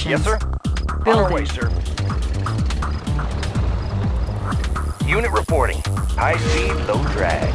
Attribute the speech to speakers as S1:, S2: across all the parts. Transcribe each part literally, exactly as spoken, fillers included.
S1: options.
S2: Yes, sir.
S1: Building.
S2: On our way, sir. Unit reporting. High speed, low drag.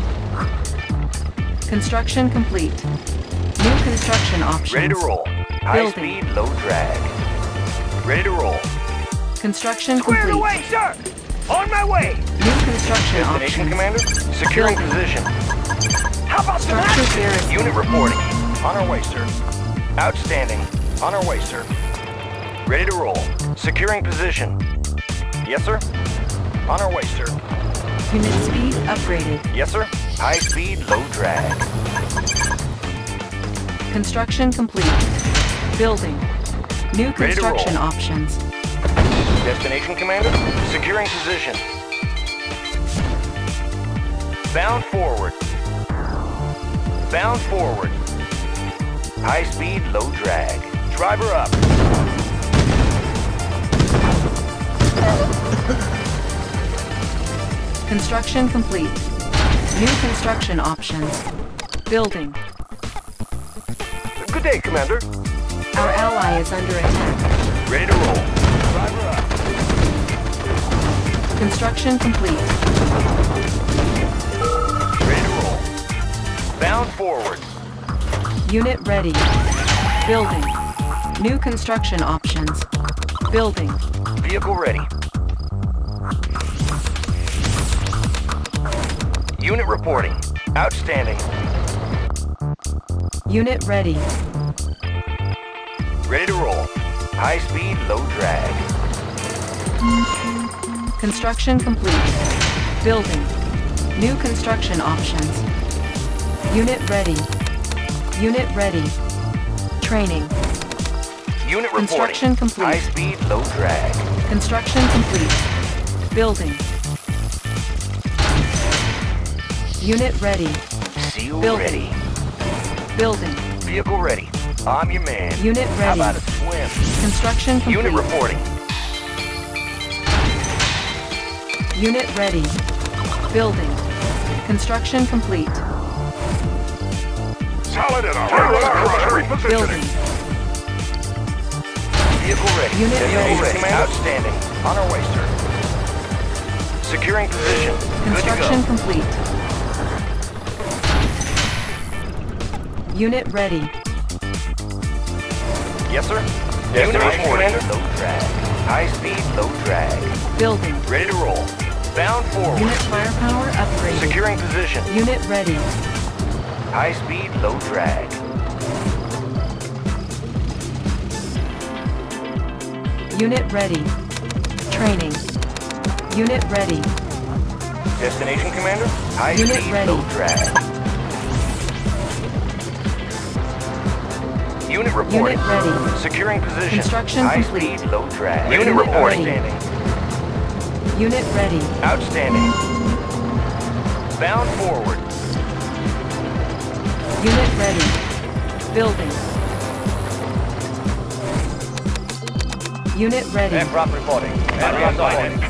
S1: Construction complete. New construction options.
S2: Ready to roll. High
S1: Building.
S2: speed, low drag. Ready to roll.
S1: Construction
S2: Squared
S1: complete.
S2: away, sir! On my way!
S1: New construction
S2: Destination,
S1: options.
S2: Commander. Securing
S1: Building.
S2: position. How about some
S1: Structure
S2: action?
S1: garrison.
S2: Unit reporting. On our way, sir. Outstanding. On our way, sir. Ready to roll. Securing position. Yes, sir. On our way, sir.
S1: Unit speed upgraded.
S2: Yes, sir. High speed, low drag.
S1: Construction complete. Building. New
S2: Ready to
S1: construction
S2: roll.
S1: options.
S2: Destination, Commander. Securing position. Bound forward. Bound forward. High speed, low drag. Driver up.
S1: Construction complete. New construction options. Building.
S2: Good day, Commander.
S1: Our ally is under attack.
S2: Ready to roll. Driver up.
S1: Construction complete.
S2: Ready to roll. Bound forward.
S1: Unit ready. Building. New construction options. Building.
S2: Vehicle ready. Unit reporting. Outstanding.
S1: Unit ready.
S2: Ready to roll. High speed, low drag.
S1: Construction complete. Building. New construction options. Unit ready. Unit ready. Training.
S2: Unit reporting.
S1: Construction complete.
S2: High speed, low drag.
S1: Construction complete. Building. Unit ready.
S2: Seal
S1: Building.
S2: ready.
S1: Building.
S2: Vehicle ready. I'm your man.
S1: Unit
S2: How
S1: ready.
S2: about a swim?
S1: Construction complete.
S2: Unit reporting.
S1: Unit ready. Building. Construction complete.
S3: Solid and alert.
S1: Building.
S2: Vehicle ready.
S1: Unit
S2: Vehicle
S1: ready.
S2: ready. Outstanding. On our way, sir. Securing position.
S1: Construction
S2: Good to
S1: complete. Unit ready.
S2: go. Yes, sir.
S3: Yes,
S2: Unit
S3: sir.
S2: reporting. Low drag. High speed, low drag.
S1: Building.
S2: Ready to roll. Bound forward.
S1: Unit firepower upgraded.
S2: Securing position.
S1: Unit ready.
S2: High speed, low drag.
S1: Unit ready. Training. Unit ready.
S2: Destination, Commander? High
S1: Unit
S2: speed,
S1: ready.
S2: low drag. Unit reporting.
S1: Unit ready.
S2: Securing position.
S1: Construction
S2: High
S1: complete.
S2: speed, low drag.
S1: Unit
S2: Unit reporting.
S1: ready.
S2: Outstanding.
S1: Unit ready.
S2: Outstanding. Bound forward.
S1: Unit ready. Building. Unit ready.
S2: Aircraft reporting. Aircraft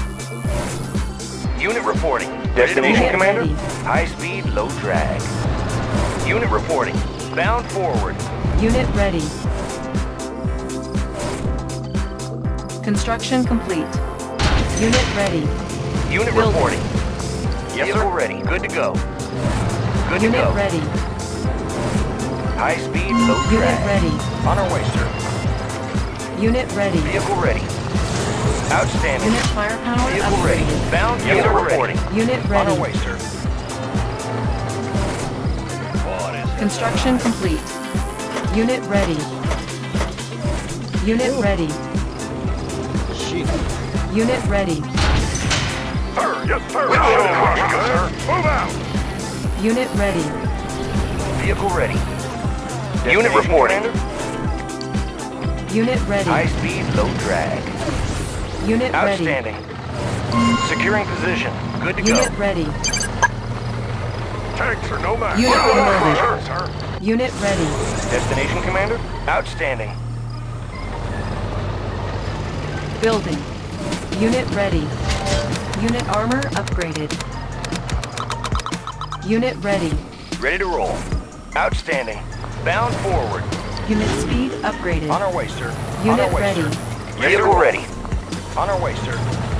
S2: Unit reporting. Destination,
S1: Unit
S2: Commander?
S1: ready.
S2: High speed, low drag. Unit reporting. Bound forward.
S1: Unit ready. Construction complete. Unit ready.
S2: Unit
S1: Building.
S2: reporting. Yes, Vehicle sir. ready. Good to go. Good
S1: Unit
S2: to go.
S1: ready.
S2: High speed, low
S1: Unit
S2: drag.
S1: ready.
S2: On our way, sir.
S1: Unit ready.
S2: Vehicle ready. Outstanding.
S1: Unit firepower
S2: Vehicle ready.
S1: upgraded.
S2: Bound. Yes, Unit reporting.
S1: Unit
S2: On
S1: ready.
S2: our way, sir.
S1: Construction complete. Unit ready. Unit ready. Unit ready.
S3: Sir, yes, sir. Sir. Move out.
S1: Unit ready.
S2: Vehicle ready. Unit reporting.
S1: Unit ready.
S2: High speed, low drag.
S1: Unit ready.
S2: Outstanding. Securing position. Good to
S1: Unit
S2: go.
S1: ready.
S3: Tanks are no match.
S1: Unit promoted.
S3: Sir, sir.
S1: Unit ready.
S2: Destination, Commander? Outstanding.
S1: Building. Unit ready. Unit armor upgraded. Unit ready.
S2: Ready to roll. Outstanding. Bound forward.
S1: Unit speed upgraded.
S2: On our way, sir.
S1: Unit
S2: On our way,
S1: ready.
S2: sir. Vehicle ready. On our way, sir.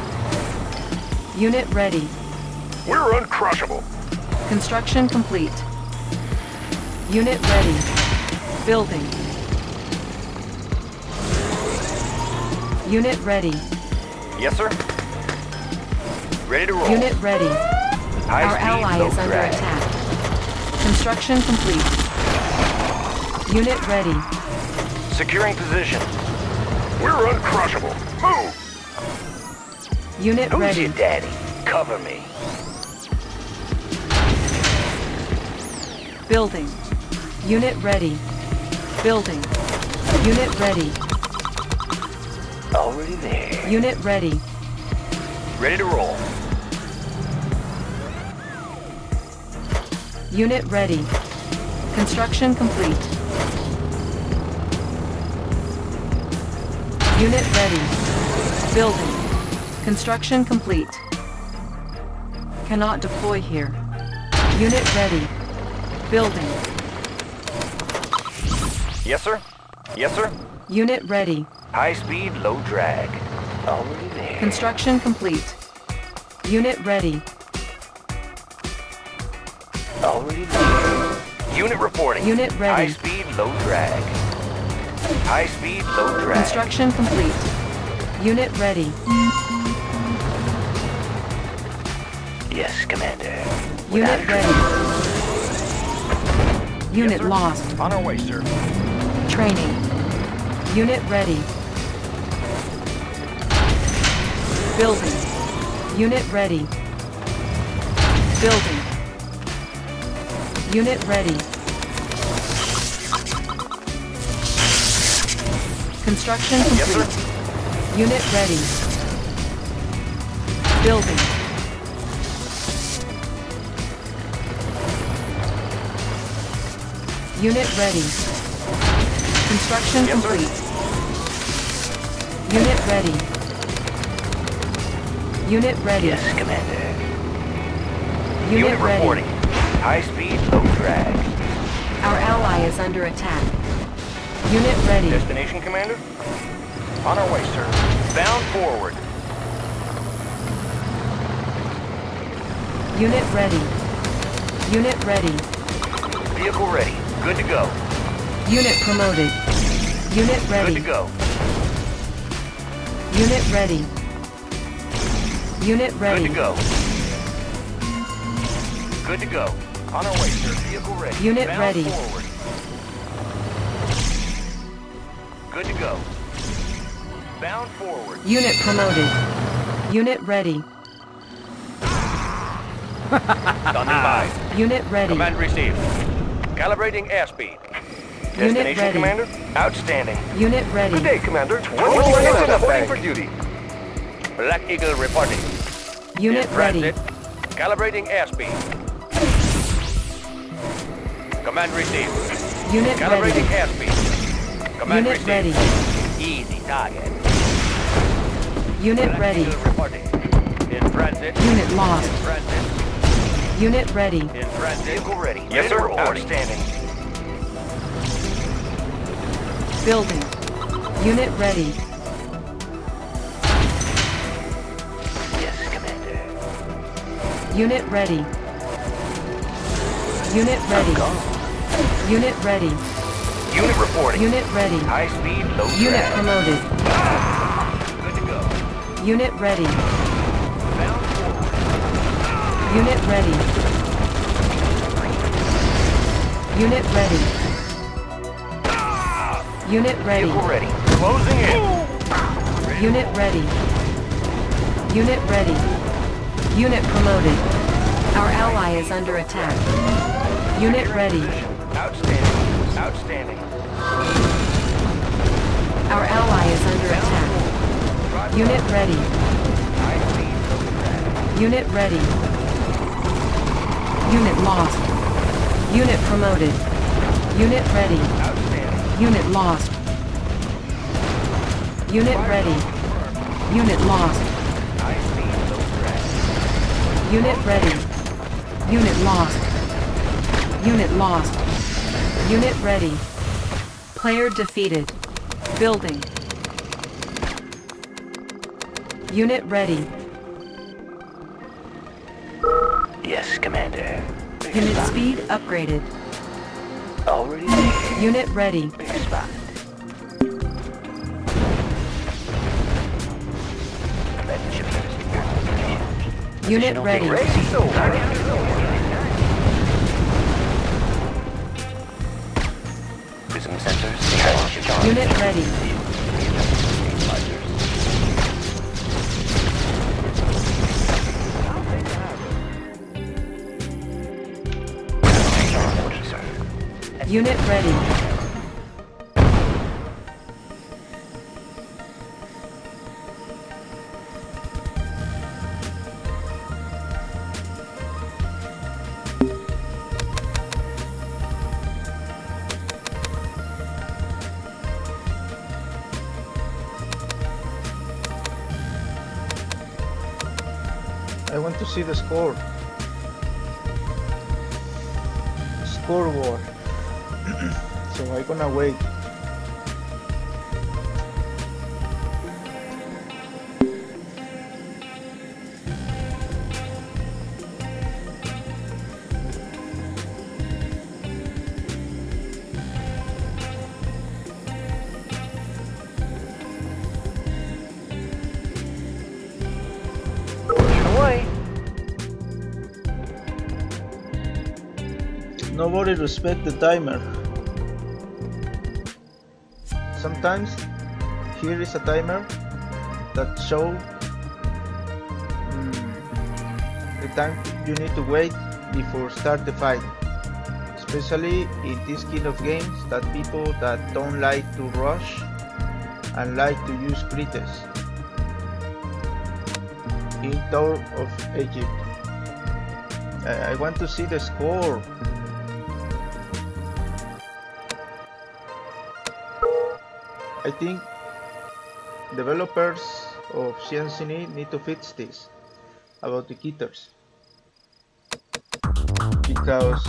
S1: Unit ready.
S3: We're uncrushable.
S1: Construction complete. Unit ready. Building. Unit ready.
S2: Yes, sir. Ready to roll.
S1: Unit ready.
S2: High
S1: Our
S2: speed,
S1: ally
S2: low
S1: is under
S2: drag.
S1: attack. Construction complete. Unit ready.
S2: Securing position.
S3: We're uncrushable. Move!
S1: Unit
S2: Who's
S1: ready.
S2: your daddy? Cover me.
S1: Building. Unit ready. Building. Unit ready.
S2: Already there.
S1: Unit ready.
S2: Ready to roll.
S1: Unit ready. Construction complete. Unit ready. Building. Construction complete. Cannot deploy here. Unit ready. Building.
S2: Yes, sir. Yes, sir.
S1: Unit ready.
S2: High speed, low drag. Already there.
S1: Construction complete. Unit ready.
S2: Already there. Unit reporting.
S1: Unit ready.
S2: High speed, low drag. High speed, low drag.
S1: Construction complete. Unit ready.
S2: Yes, Commander.
S1: Unit ready. Unit
S2: Yes, sir.
S1: lost.
S2: On our way, sir.
S1: Training. Unit ready. Building. Unit ready. Building. Unit ready. Construction
S2: Yes,
S1: complete.
S2: sir.
S1: Unit ready. Building. Unit ready. Construction
S2: Yes, sir.
S1: complete. Unit ready. Unit ready.
S2: Yes, Commander.
S1: Unit,
S2: Unit
S1: ready.
S2: reporting. High speed, low drag.
S1: Our ally is under attack. Unit ready.
S2: Destination, Commander? On our way, sir. Bound forward.
S1: Unit ready. Unit ready.
S2: Vehicle ready. Good to go.
S1: Unit promoted. Unit
S2: Good
S1: ready.
S2: to go.
S1: Unit ready. Unit ready.
S2: Good to go. Good to go. On our way, sir. Vehicle ready.
S1: Unit
S2: Bound
S1: ready.
S2: forward. Good to go. Bound forward.
S1: Unit promoted. Unit ready.
S2: Standing by.
S1: Unit ready.
S2: Command received. Calibrating airspeed.
S1: Unit
S2: Destination,
S1: ready.
S2: Commander? Outstanding.
S1: Unit ready.
S3: Good day, Commander.
S2: What's
S3: What's
S2: going on?
S3: reporting
S2: Reporting
S3: for
S2: for
S3: duty.
S2: Black Eagle reporting.
S1: Unit
S2: In
S1: ready.
S2: transit. Calibrating airspeed. Command received.
S1: Unit
S2: Calibrating
S1: ready.
S2: airspeed. Command
S1: Unit
S2: received.
S1: ready.
S2: Easy target.
S1: Unit
S2: Black
S1: ready.
S2: Eagle reporting. In transit.
S1: Unit lost.
S2: In transit.
S1: Unit ready.
S2: In transit. Vehicle ready. Yes, sir. Outstanding.
S1: Building. Unit ready.
S2: Yes, Commander.
S1: Unit ready. Unit ready. Unit ready.
S2: Unit reporting.
S1: Unit ready.
S2: High speed, low
S1: Unit
S2: drag.
S1: promoted.
S2: Good to go.
S1: Unit ready.
S2: Bound forward.
S1: Unit ready. Unit ready. Unit ready.
S2: Vehicle ready. Closing in.
S1: Unit ready. Unit ready. Unit promoted. Our ally is under attack. Unit ready.
S2: Outstanding. Outstanding.
S1: Our ally is under attack. Unit ready.
S2: High speed, low drag.
S1: Unit ready. Unit lost. Unit promoted. Unit ready.
S2: Outstanding.
S1: Unit lost. Unit ready. Unit lost.
S2: High speed, low drag.
S1: Unit ready. Unit lost. Unit lost. Unit ready. Player defeated. Building. Unit ready.
S4: Yes, Commander. Big
S1: Unit
S4: spot.
S1: speed upgraded.
S4: Already there.
S1: Unit ready.
S4: Big spot.
S1: Unit
S4: Positional
S1: ready.
S4: data. Prism sensors.
S1: Unit ready. Unit ready.
S5: I want to see the score. Scoreboard. So I'm gonna wait.
S4: Away.
S5: Nobody respect the timer. Sometimes here is a timer that show mm, the time you need to wait before start the fight. Especially in this kind of games that people that don't like to rush and like to use critics. In Tour of Egypt. I, I want to see the score. I think developers of cncnet need to fix this about the kitters, because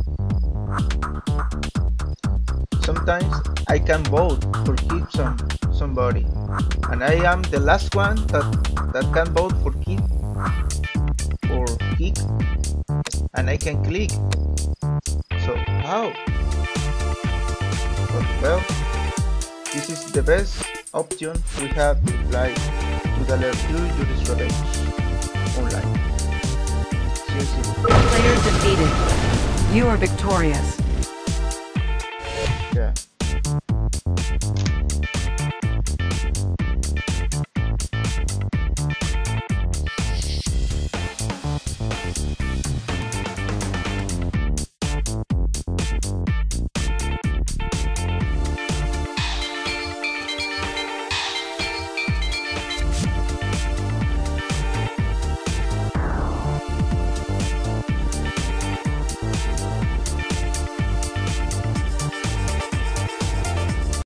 S5: sometimes I can vote for keep some somebody, and I am the last one that that can vote for keep or kick, and I can click. So how? But, well, this is the best option we have to apply to the level two Yuri Revenge online. See you soon.
S1: Player defeated. You are victorious.